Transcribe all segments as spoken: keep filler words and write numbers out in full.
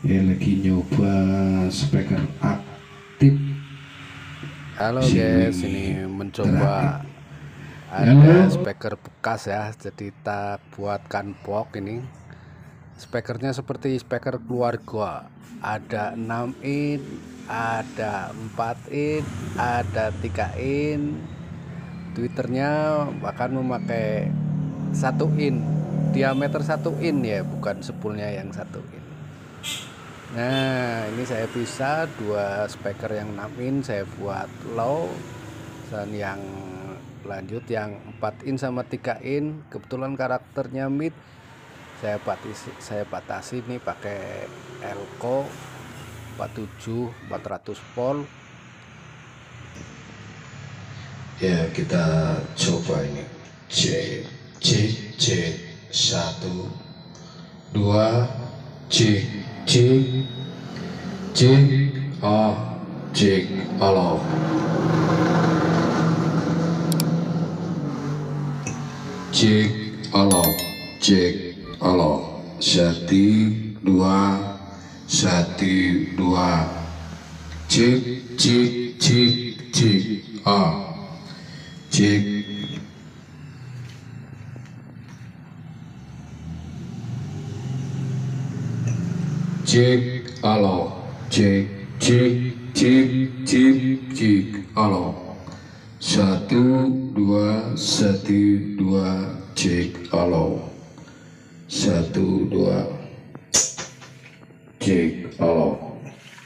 Ya lagi nyoba speaker aktif. Halo Sing guys, wingi ini terakhir. mencoba ada Halo. speaker bekas ya, jadi kita buatkan box ini. Speakernya seperti speaker keluarga, ada enam in, ada empat in, ada tiga in. Twitternya bahkan memakai satu in, diameter satu in ya, bukan sepulnya yang satu in. Nah, ini saya bisa dua speaker yang enam in saya buat low, dan yang lanjut yang empat in sama tiga in kebetulan karakternya mid, saya batasi saya batasi nih pakai Elco empat puluh tujuh empat ratus volt. Ya kita coba ini. C C C satu dua C C C A C halo. Cek halo, cek halo, satu dua satu dua, cek cek cek cek a, cek cek halo, cek cek cek cek cek halo. Satu dua satu dua cek halo. Satu dua cek halo.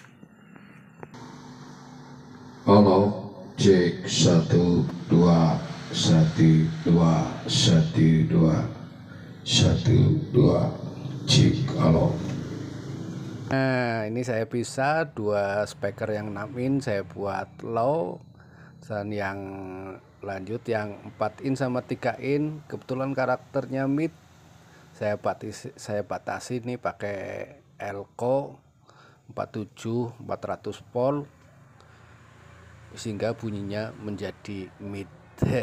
Halo cek satu dua satu dua satu dua satu dua cek halo. Nah, ini saya bisa dua speaker yang enam in saya buat low, dan yang lanjut yang empat in sama tiga in kebetulan karakternya mid, saya batasi saya batasi nih pakai Elco empat puluh tujuh empat ratus volt sehingga bunyinya menjadi mid.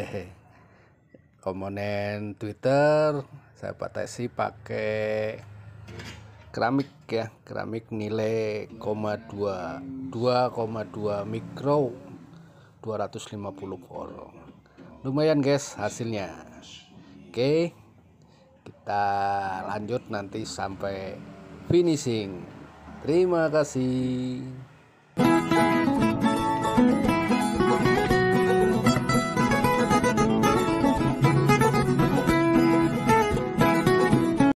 Komponen Twitter saya batasi pakai keramik ya, keramik nilai koma dua dua koma dua mikro dua ratus lima puluh volt. Lumayan guys hasilnya. Oke, kita lanjut nanti sampai finishing. Terima kasih.